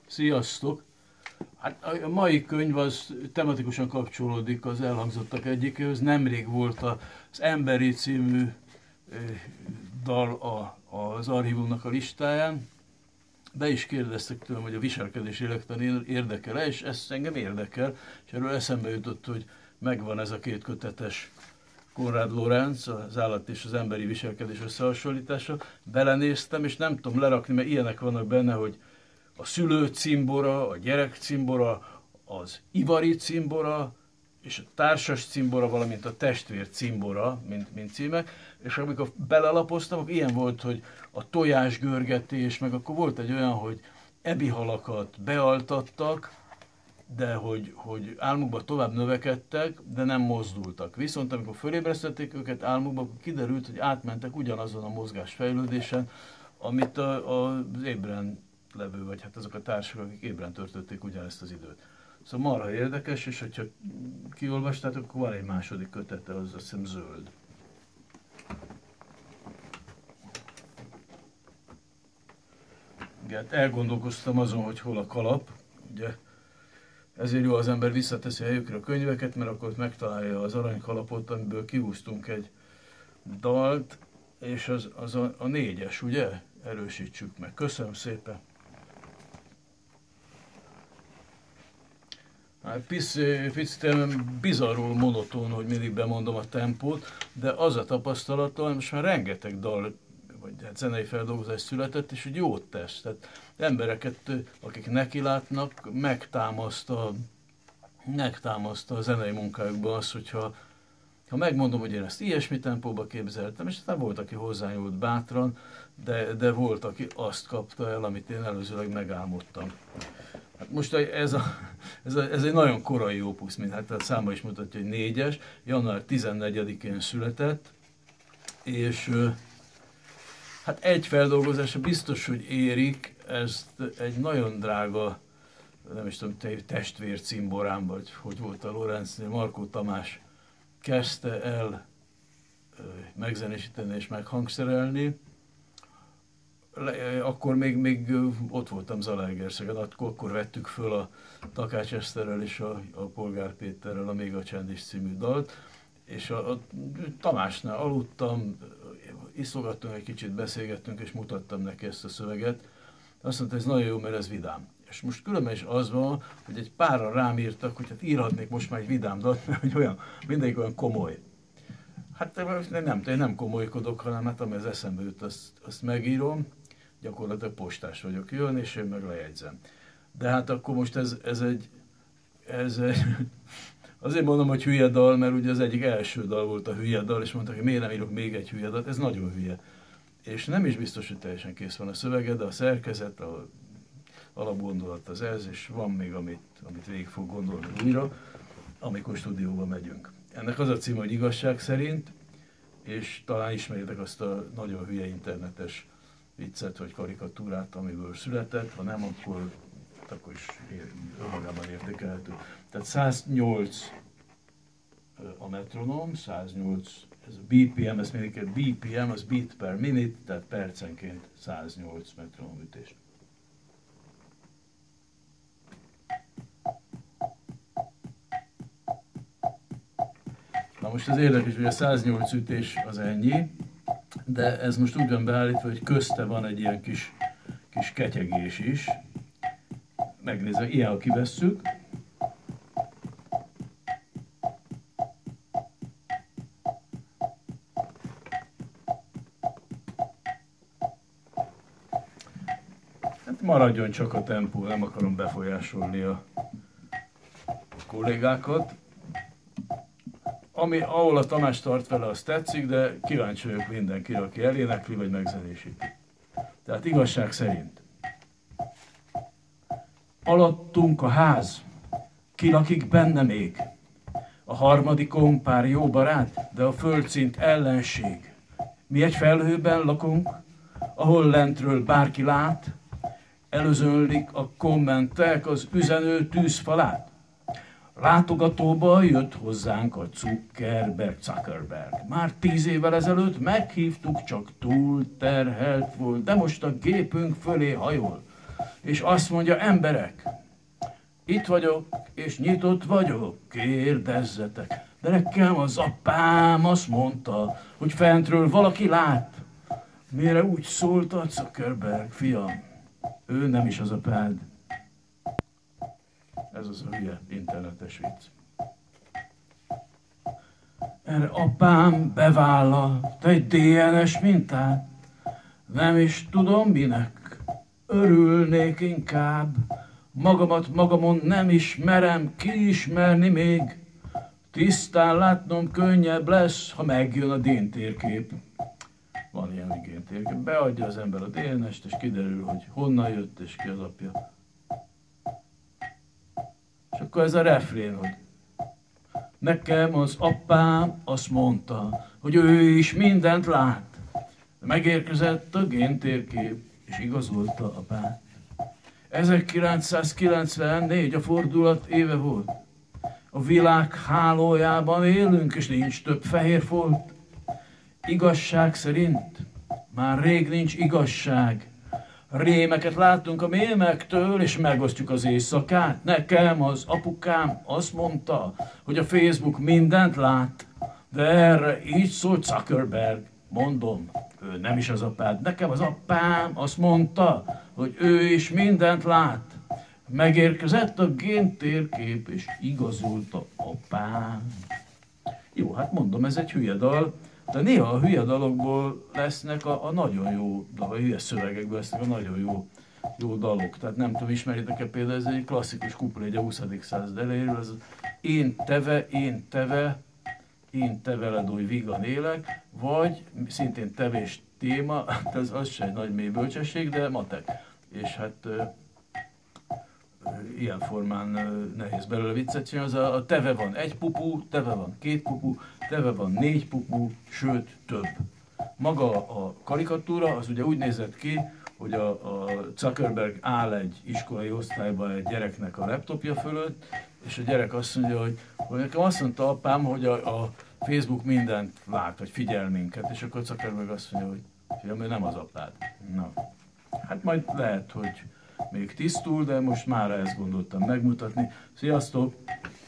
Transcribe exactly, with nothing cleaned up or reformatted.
Sziasztok! Hát a mai könyv az tematikusan kapcsolódik az elhangzottak egyikéhez. Nemrég volt az Emberi című dal az archívumnak a listáján. Be is kérdeztek tőlem, hogy a viselkedés lélektan érdekel-e, és ez engem érdekel, és erről eszembe jutott, hogy megvan ez a két kötetes Konrád Lorenz, az állat és az emberi viselkedés összehasonlítása. Belenéztem, és nem tudom lerakni, mert ilyenek vannak benne, hogy a szülő cimbora, a gyerek cimbora, az ivari cimbora, és a társas cimbora, valamint a testvér cimbora, mint, mint címek. És amikor belelapoztam, akkor ilyen volt, hogy a tojásgörgetés, meg akkor volt egy olyan, hogy ebihalakat bealtattak, de hogy, hogy álmukban tovább növekedtek, de nem mozdultak. Viszont amikor fölébresztették őket álmukban, akkor kiderült, hogy átmentek ugyanazon a mozgásfejlődésen, amit a, a, az ébren levő, vagy hát azok a társak, akik ébren töltötték ugyanezt az időt. Szóval marha érdekes, és hogyha kiolvastátok, akkor van egy második kötete, az azt hiszem zöld. Igen, elgondolkoztam azon, hogy hol a kalap, ugye, ezért jó, az ember visszateszi helyükre a könyveket, mert akkor megtalálja az aranykalapot, amiből kihúztunk egy dalt, és az, az a, a négyes, ugye? Erősítsük meg. Köszönöm szépen! Hát picit bizarrul monoton, hogy mindig bemondom a tempót, de az a tapasztalatom, hogy most már rengeteg dal, vagy hát zenei feldolgozás született, és hogy jót tesz. Tehát embereket, akik nekilátnak, megtámaszta, megtámaszta a zenei munkájukban az, hogyha ha megmondom, hogy én ezt ilyesmi tempóba képzeltem, és aztán volt, aki hozzányúlt bátran, de, de volt, aki azt kapta el, amit én előzőleg megálmodtam. Hát most ez, a, ez, a, ez egy nagyon korai opusz, mint hát a száma is mutatja, hogy négyes, január tizennegyedikén született, és hát egy feldolgozása biztos, hogy érik, ezt egy nagyon drága, nem is tudom, testvér cimborám, vagy hogy volt a Lorenznél, Markó Tamás kezdte el megzenésíteni és meghangszerelni. Akkor még, még ott voltam Zalaegerszegen, akkor vettük föl a Takács Eszterrel és a, a Polgár Péterrel a Még a Csend is című dalt, és a, a Tamásnál aludtam, iszogattunk egy kicsit, beszélgettünk, és mutattam neki ezt a szöveget. Azt mondta, ez nagyon jó, mert ez vidám. És most különben is az van, hogy egy párra rám írtak, hogy hát írhatnék most már egy vidám dalt, mert hogy olyan, mindegyik olyan komoly. Hát nem, én nem komolykodok, hanem hát ami az eszembe jut, azt, azt megírom. Gyakorlatilag postás vagyok, jön, és én meg lejegyzem. De hát akkor most ez, ez egy, ez egy azért mondom, hogy hülye dal, mert ugye az egyik első dal volt a hülye dal, és mondták, hogy miért nem írok még egy hülye dalt, ez nagyon hülye. És nem is biztos, hogy teljesen kész van a szövege, de a szerkezet, a alapgondolat az ez, és van még, amit, amit végig fog gondolni újra, amikor stúdióba megyünk. Ennek az a címe, hogy Igazság szerint, és talán ismeritek azt a nagyon hülye internetes viccet vagy karikatúrát, amiből született, ha nem, akkor, akkor is önmagában értékelhető. Tehát száznyolc a metronom, száznyolc, ez a bé pé em, ez mindig egy bé pé em, az beat per minute, tehát percenként száznyolc metronom ütés. Na most az érdekes, hogy a száznyolc ütés az ennyi, de ez most úgy van beállítva, hogy közte van egy ilyen kis, kis ketyegés is. Megnézem, ilyen, ha kivesszük. Hát maradjon csak a tempó, nem akarom befolyásolni a kollégákat. Ami, ahol a Tamás tart vele, az tetszik, de kíváncsi vagyok mindenkire, aki elénekli, vagy megzenésíti. Tehát igazság szerint. Alattunk a ház, ki lakik benne még? A harmadikon pár jó barát, de a földszint ellenség. Mi egy felhőben lakunk, ahol lentről bárki lát, előzönlik a kommentek az üzenő tűzfalát. Látogatóba jött hozzánk a Zuckerberg, Zuckerberg. Már tíz évvel ezelőtt meghívtuk, csak túl terhelt volt, de most a gépünk fölé hajol. és azt mondja, emberek, itt vagyok, és nyitott vagyok, kérdezzetek. De nekem az apám azt mondta, hogy fentről valaki lát. Mire úgy szólt a Zuckerberg, fiam, ő nem is az apád. Ez az a hülye internetes vicc. Erre apám bevállalt egy dé en es mintát, nem is tudom minek, örülnék inkább. Magamat magamon nem ismerem, kiismerni még. Tisztán látnom könnyebb lesz, ha megjön a géntérkép. Van ilyen géntérkép. Beadja az ember a dé en est, és kiderül, hogy honnan jött, és ki az apja. És akkor ez a refrén, hogy nekem az apám azt mondta, hogy ő is mindent lát. Megérkezett a géntérkép, és igazolta apát. ezerkilencszázkilencvennégy a fordulat éve volt. A világ hálójában élünk, és nincs több fehér folt. Igazság szerint már rég nincs igazság. Rémeket látunk a mémektől, és megosztjuk az éjszakát. Nekem az apukám azt mondta, hogy a Facebook mindent lát. De erre így szólt Zuckerberg. Mondom, ő nem is az apád. Nekem az apám azt mondta, hogy ő is mindent lát. Megérkezett a géntérkép, és igazolta apám. Jó, hát mondom, ez egy hülye dal, de néha a hülye dalokból lesznek a, a nagyon jó, a hülye szövegekből lesznek a nagyon jó, jó dalok. Tehát nem tudom, ismeritek-e például, ez egy klasszikus kuplé, a huszadik század elejéről, ez az én teve, én teve, én te veled oly vígan élek, vagy szintén tevés téma, az, az se egy nagy mély bölcsesség, de matek. És hát ö, ö, ilyen formán ö, nehéz belőle viccet csinálni. Az a, a teve van egy pupu, teve van két pupu, teve van négy pupu, sőt több. Maga a karikatúra az ugye úgy nézett ki, hogy a, a Zuckerberg áll egy iskolai osztályban egy gyereknek a laptopja fölött, és a gyerek azt mondja, hogy, hogy nekem azt mondta apám, hogy a, a Facebook mindent lát, vagy figyel minket, és akkor Zuckerberg azt mondja, hogy fiam, ő nem az apád. Na, hát majd lehet, hogy még tisztul, de most már ezt gondoltam megmutatni. Sziasztok!